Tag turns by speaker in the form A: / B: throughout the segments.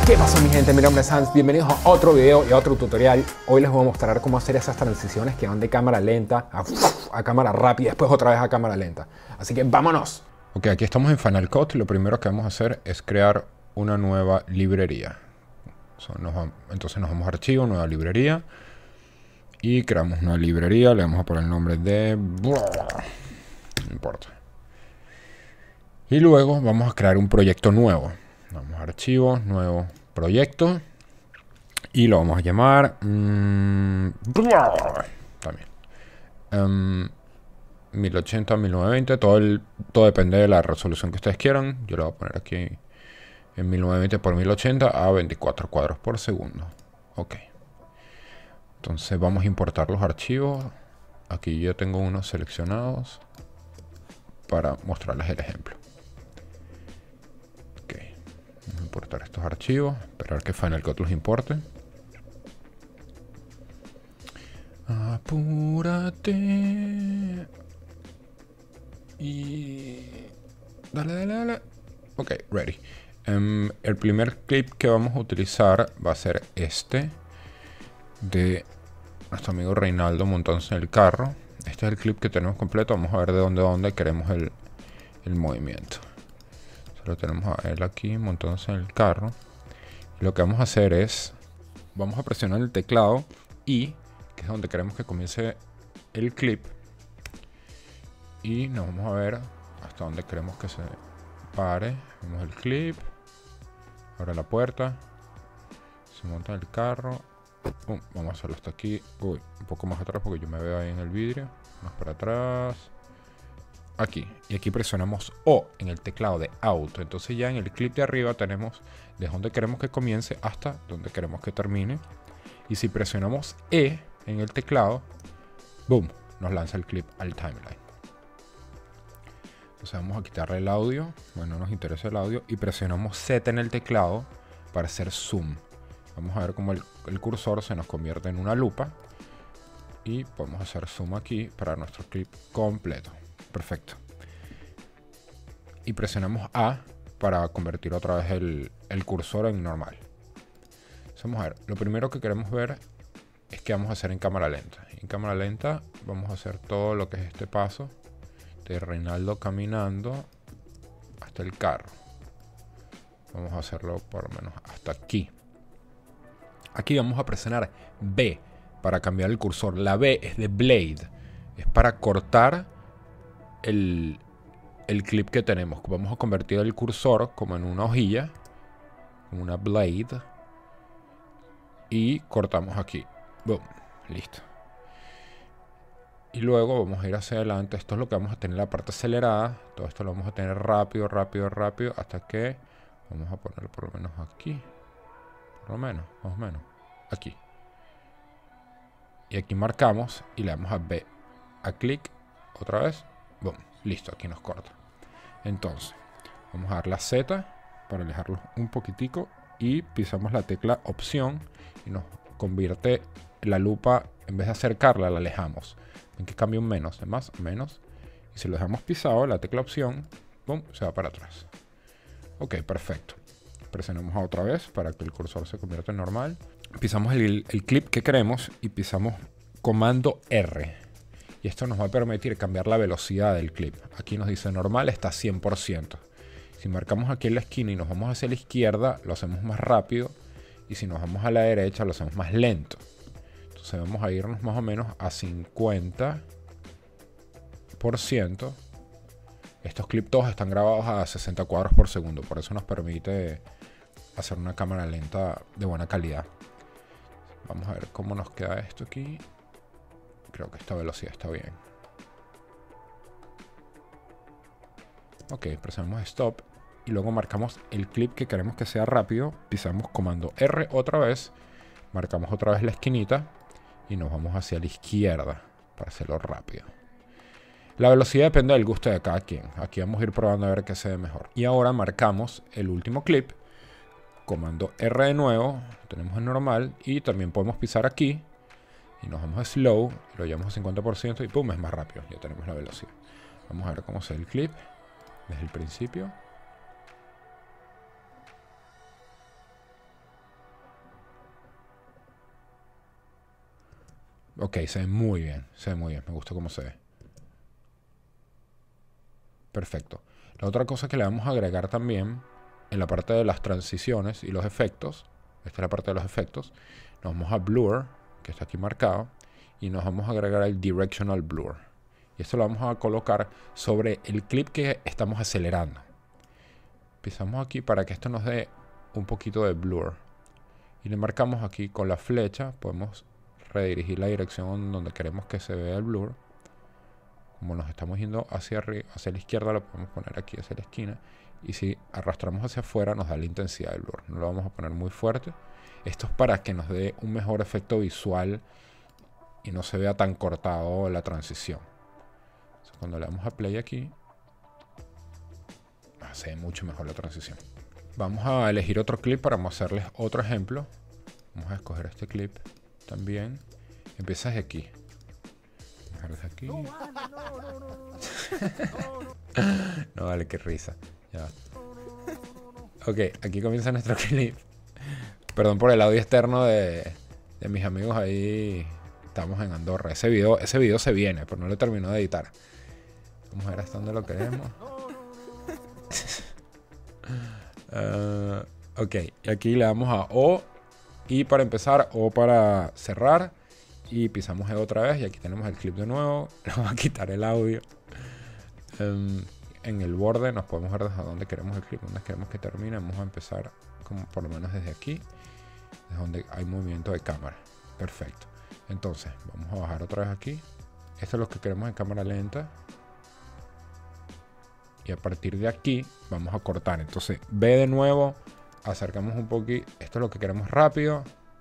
A: ¿Qué pasó, mi gente? Mi nombre es Hans, bienvenidos a otro video y a otro tutorial. Hoy les voy a mostrar cómo hacer esas transiciones que van de cámara lenta a cámara rápida y después otra vez a cámara lenta. Así que ¡vámonos! Ok, aquí estamos en Final Cut y lo primero que vamos a hacer es crear una nueva librería. Entonces nos vamos a archivo, nueva librería. Y creamos una librería, le vamos a poner el nombre de... no importa. Y luego vamos a crear un proyecto nuevo. Vamos a archivo, nuevo proyecto. Y lo vamos a llamar... también. 1080, 1920. Todo depende de la resolución que ustedes quieran. Yo lo voy a poner aquí en 1920 por 1080 a 24 cuadros por segundo. Ok. Entonces vamos a importar los archivos. Aquí yo tengo unos seleccionados para mostrarles el ejemplo. Ok. Vamos a importar estos archivos. Esperar que Final Cut los importe. Apúrate. Y... Dale. Ok, ready. El primer clip que vamos a utilizar va a ser este. De nuestro amigo Reinaldo montándose en el carro. Este es el clip que tenemos completo. Vamos a ver de dónde queremos el movimiento. Solo tenemos a él aquí montándose en el carro. Y lo que vamos a hacer es... Vamos a presionar el teclado I, que es donde queremos que comience el clip. Y nos vamos a ver hasta donde queremos que se pare. Vemos el clip. Abre la puerta. Se monta en el carro. Vamos a hacerlo hasta aquí. Uy, un poco más atrás porque yo me veo ahí en el vidrio. Más para atrás. Aquí. Y aquí presionamos O en el teclado de Auto. Entonces ya en el clip de arriba tenemos desde donde queremos que comience hasta donde queremos que termine. Y si presionamos E en el teclado, boom, nos lanza el clip al timeline. Entonces vamos a quitarle el audio. Bueno, no nos interesa el audio. Y presionamos Z en el teclado para hacer zoom. Vamos a ver cómo el cursor se nos convierte en una lupa. Y podemos hacer zoom aquí para nuestro clip completo. Perfecto. Y presionamos A para convertir otra vez el cursor en normal. Entonces vamos a ver. Lo primero que queremos ver es que vamos a hacer en cámara lenta. En cámara lenta vamos a hacer todo lo que es este paso de Reinaldo caminando hasta el carro. Vamos a hacerlo por lo menos hasta aquí. Aquí vamos a presionar B para cambiar el cursor. La B es de Blade. Es para cortar el clip que tenemos. Vamos a convertir el cursor como en una hojilla. En una Blade. Y cortamos aquí. Boom. Listo. Y luego vamos a ir hacia adelante. Esto es lo que vamos a tener la parte acelerada. Todo esto lo vamos a tener rápido. Hasta que vamos a ponerlo por lo menos aquí. Por lo menos, más o menos. Aquí. Y aquí marcamos y le damos a B. A clic. Otra vez. Boom. Listo. Aquí nos corta. Entonces, vamos a dar la Z para alejarlo un poquitico. Y pisamos la tecla opción. Y nos convierte la lupa. En vez de acercarla, la alejamos. Ven que cambia un menos. De más, menos. Y si lo dejamos pisado, la tecla opción. Boom. Se va para atrás. Ok, perfecto. Presionamos otra vez para que el cursor se convierta en normal. Pisamos el clip que queremos y pisamos comando R. Y esto nos va a permitir cambiar la velocidad del clip. Aquí nos dice normal está 100%. Si marcamos aquí en la esquina y nos vamos hacia la izquierda, lo hacemos más rápido. Y si nos vamos a la derecha, lo hacemos más lento. Entonces vamos a irnos más o menos a 50%. Estos clips todos están grabados a 60 cuadros por segundo. Por eso nos permite hacer una cámara lenta de buena calidad. Vamos a ver cómo nos queda esto aquí. Creo que esta velocidad está bien. Ok, presionamos stop. Y luego marcamos el clip que queremos que sea rápido. Pisamos comando R otra vez. Marcamos otra vez la esquinita. Y nos vamos hacia la izquierda para hacerlo rápido. La velocidad depende del gusto de cada quien. Aquí vamos a ir probando a ver qué se ve mejor. Y ahora marcamos el último clip. Comando R de nuevo. Lo tenemos en normal. Y también podemos pisar aquí. Y nos vamos a slow. Lo llevamos a 50% y pum, es más rápido. Ya tenemos la velocidad. Vamos a ver cómo se ve el clip desde el principio. Ok, se ve muy bien. Se ve muy bien. Me gusta cómo se ve. Perfecto. La otra cosa que le vamos a agregar también en la parte de las transiciones y los efectos. Esta es la parte de los efectos. Nos vamos a Blur, que está aquí marcado. Y nos vamos a agregar el Directional Blur. Y esto lo vamos a colocar sobre el clip que estamos acelerando. Pisamos aquí para que esto nos dé un poquito de blur. Y le marcamos aquí con la flecha. Podemos redirigir la dirección donde queremos que se vea el blur. Como nos estamos yendo hacia arriba, hacia la izquierda, lo podemos poner aquí hacia la esquina. Y si arrastramos hacia afuera nos da la intensidad del blur. No lo vamos a poner muy fuerte. Esto es para que nos dé un mejor efecto visual y no se vea tan cortado la transición. Entonces, cuando le damos a play aquí, se ve mucho mejor la transición. Vamos a elegir otro clip para mostrarles otro ejemplo. Vamos a escoger este clip también. Empieza desde aquí. Desde aquí. No vale, qué risa. Ya. Ok, aquí comienza nuestro clip. Perdón por el audio externo de mis amigos ahí. Estamos en Andorra. Ese video se viene, pero no lo terminó de editar. Vamos a ver hasta dónde lo queremos. Ok, y aquí le damos a O. Y para empezar, O para cerrar. Y pisamos E otra vez. Y aquí tenemos el clip de nuevo. Le vamos a quitar el audio. En el borde nos podemos ver desde dónde queremos el clip, dónde queremos que termine. Vamos a empezar como por lo menos desde aquí, desde donde hay movimiento de cámara. Perfecto. Entonces vamos a bajar otra vez aquí. Esto es lo que queremos en cámara lenta. Y a partir de aquí vamos a cortar. Entonces ve de nuevo, acercamos un poquito. Esto es lo que queremos rápido.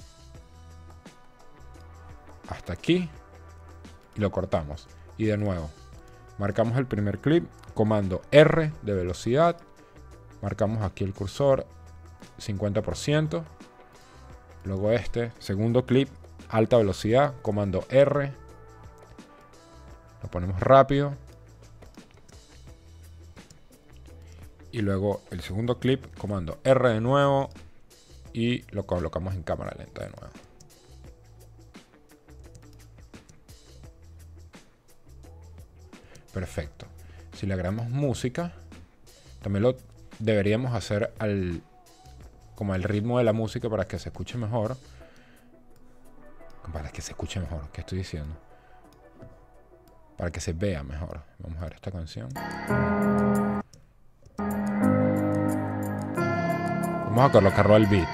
A: Hasta aquí. Y lo cortamos. Y de nuevo, marcamos el primer clip. Comando R de velocidad. Marcamos aquí el cursor 50%. Luego este segundo clip, alta velocidad. Comando R. Lo ponemos rápido. Y luego el segundo clip, comando R de nuevo. Y lo colocamos en cámara lenta de nuevo. Perfecto. Si le agregamos música, también lo deberíamos hacer como al ritmo de la música para que se escuche mejor. Para que se escuche mejor, ¿qué estoy diciendo? Para que se vea mejor. Vamos a ver esta canción. Vamos a colocarlo al beat.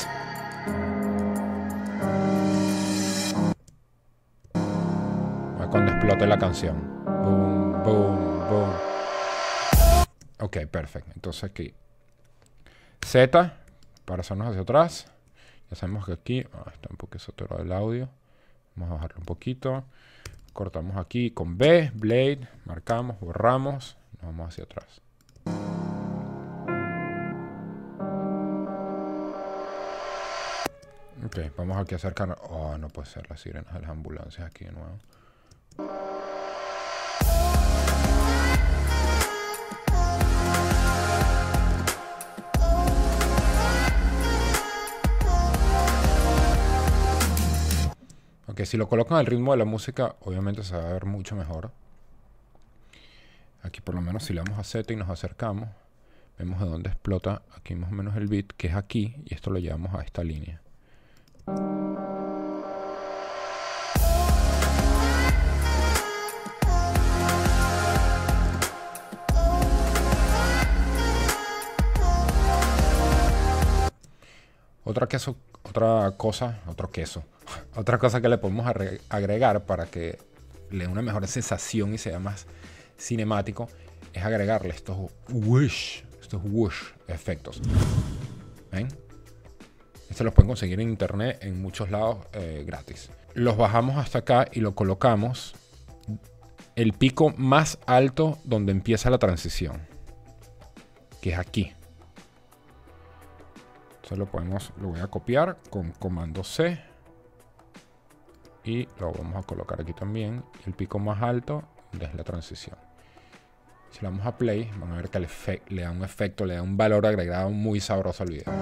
A: A cuando explote la canción. Boom, boom, boom. Ok, perfecto. Entonces aquí Z para hacernos hacia atrás. Ya sabemos que aquí está un poco saturado el audio. Vamos a bajarlo un poquito. Cortamos aquí con B, Blade. Marcamos, borramos. Nos vamos hacia atrás. Ok, vamos aquí a acercarnos. Oh, no puede ser las sirenas de las ambulancias aquí de nuevo. Ok, si lo colocan al ritmo de la música, obviamente se va a ver mucho mejor. Aquí por lo menos si le damos a Z y nos acercamos, vemos de dónde explota aquí más o menos el beat, que es aquí, y esto lo llevamos a esta línea. Otra cosa que le podemos agregar para que le dé una mejor sensación y sea más cinemático es agregarle estos whoosh efectos. ¿Ven? Estos los pueden conseguir en internet en muchos lados gratis. Los bajamos hasta acá y lo colocamos el pico más alto donde empieza la transición, que es aquí. Entonces lo voy a copiar con comando C y lo vamos a colocar aquí también. El pico más alto es la transición. Si le damos a play, van a ver que le da un efecto, le da un valor agregado muy sabroso al video.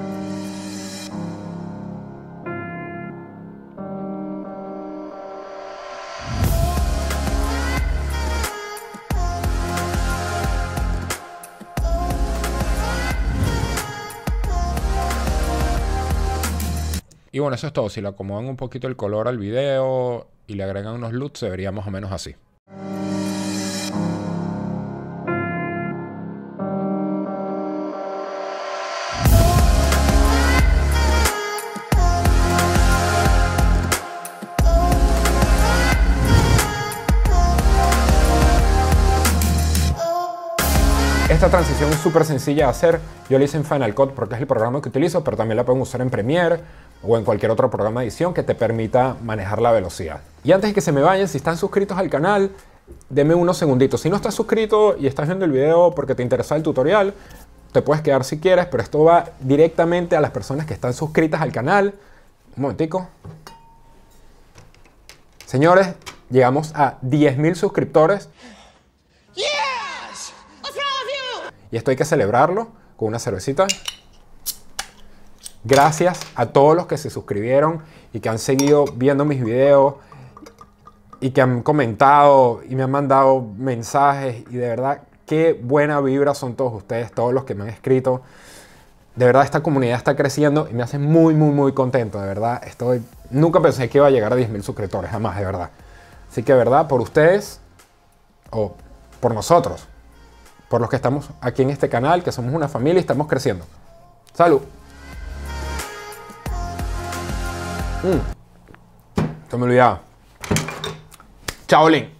A: Y bueno, eso es todo. Si le acomodan un poquito el color al video y le agregan unos LUTs, se vería más o menos así. Esta transición es súper sencilla de hacer. Yo la hice en Final Cut porque es el programa que utilizo, pero también la pueden usar en Premiere o en cualquier otro programa de edición que te permita manejar la velocidad. Y antes de que se me vayan, si están suscritos al canal, denme unos segunditos. Si no estás suscrito y estás viendo el video porque te interesa el tutorial, te puedes quedar si quieres, pero esto va directamente a las personas que están suscritas al canal. Un momentico. Señores, llegamos a 10.000 suscriptores. Y esto hay que celebrarlo con una cervecita. Gracias a todos los que se suscribieron y que han seguido viendo mis videos y que han comentado y me han mandado mensajes. Y de verdad, qué buena vibra son todos ustedes, todos los que me han escrito. De verdad, esta comunidad está creciendo y me hace muy, muy, muy contento. De verdad, nunca pensé que iba a llegar a 10.000 suscriptores, jamás, de verdad. Así que de verdad, por ustedes o por nosotros, por los que estamos aquí en este canal, que somos una familia y estamos creciendo. ¡Salud! Se me olvidaba. Chao, Lin.